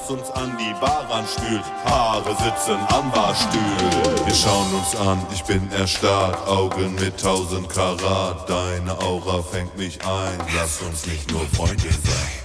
was uns an die Bar ranspült. Paare sitzen an Barstühlen. Wir schauen uns an, ich bin erstarrt, Augen mit 1000 Karat. Deine Aura fängt mich ein, lass uns nicht nur Freunde sein.